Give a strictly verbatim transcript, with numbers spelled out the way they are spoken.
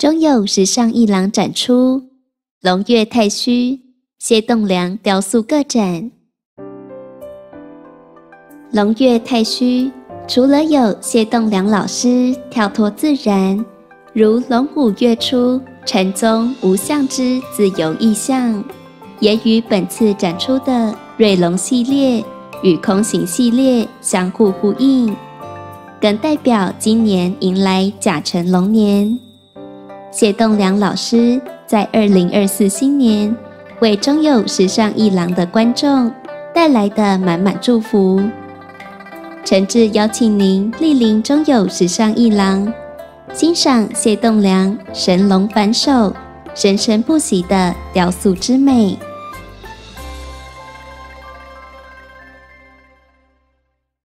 中友时尚艺廊展出龙月太虚、谢栋梁雕塑个展。龙月太虚除了有谢栋梁老师跳脱自然，如龙虎跃出、禅宗无相之自由意象，也与本次展出的瑞龙系列与空行系列相互呼应，更代表今年迎来甲辰龙年。谢栋梁老师在二零二四新年为中友时尚艺廊的观众带来的满满祝福，诚挚邀请您莅临中友时尚艺廊，欣赏谢栋梁神龙反手、生生不息的雕塑之美。